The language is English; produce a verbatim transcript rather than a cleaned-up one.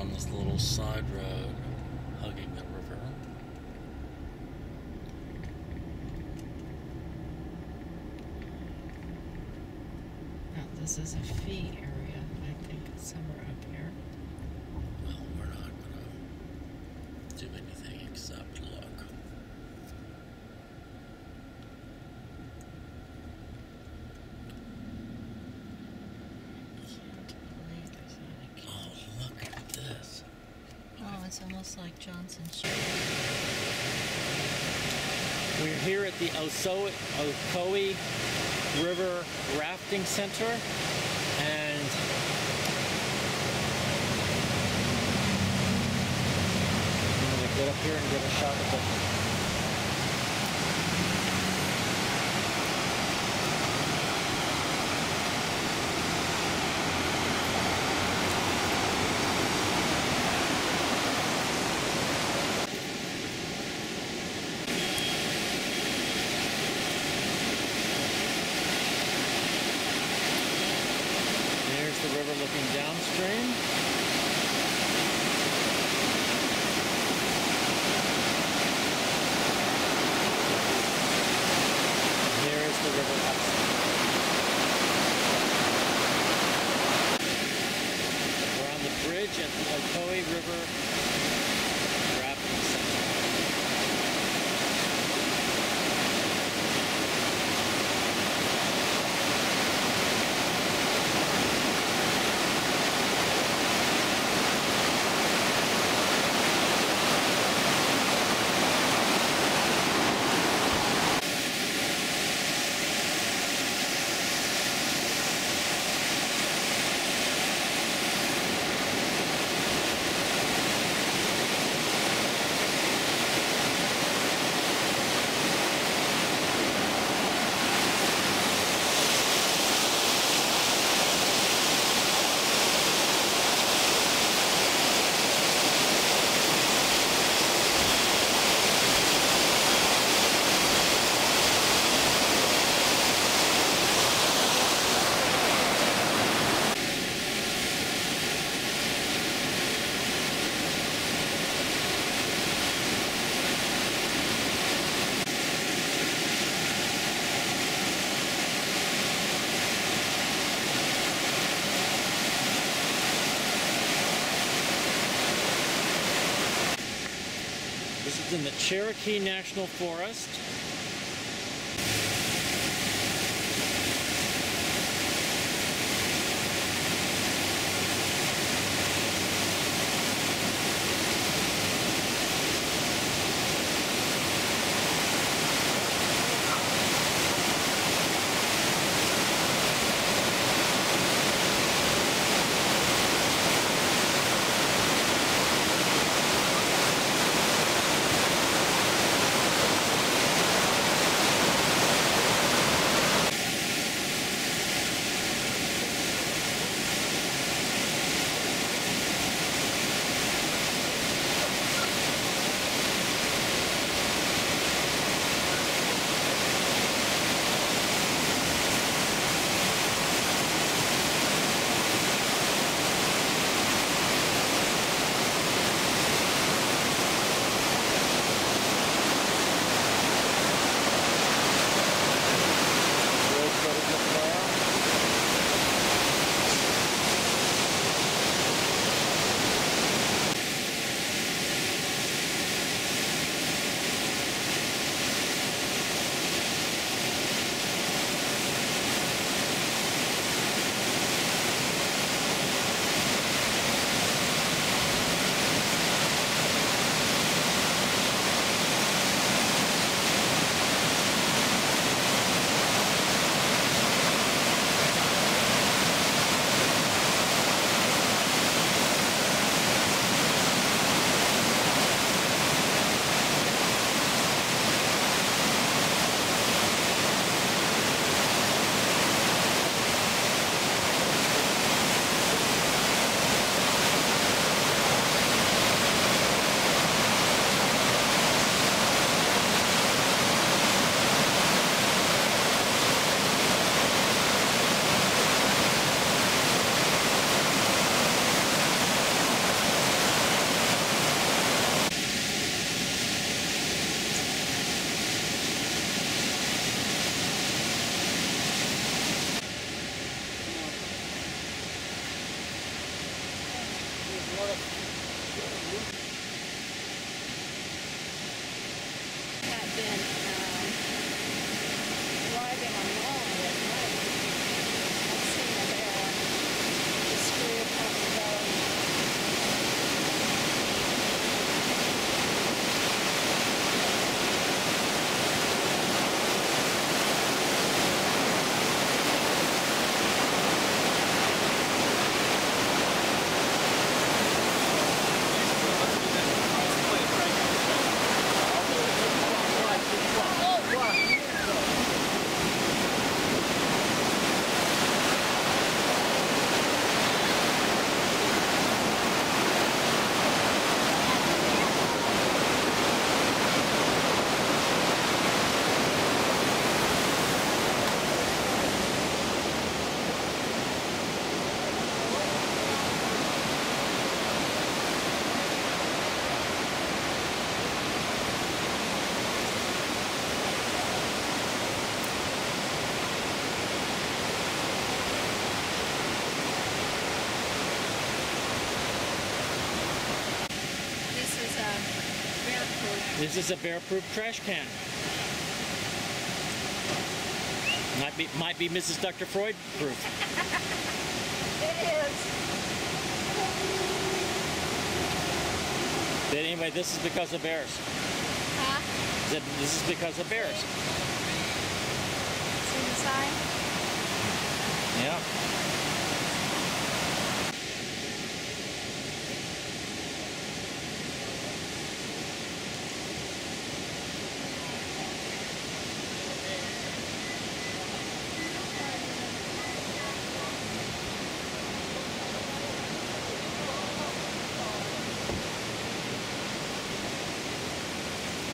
on this little side road hugging the river. Now, this is a fee area. I think it's somewhere up here. Well, we're not gonna do anything except look. Oh, look at this. Oh, it's almost like Johnson Street. We're here at the Oso- Ocoee River Rafting Center, and I'm going to get up here and get a shot of the the river looking downstream. Here is the river upstream. We're on the bridge at the Ocoee River Rafting Center. This is in the Cherokee National Forest. Had been um, driving along at night. I've seen a bear just screw across the road. This is a bear-proof. This is a bear-proof trash can. Might be, might be Missus Doctor Freud proof. It is. But anyway, this is because of bears. Huh? This is because of bears.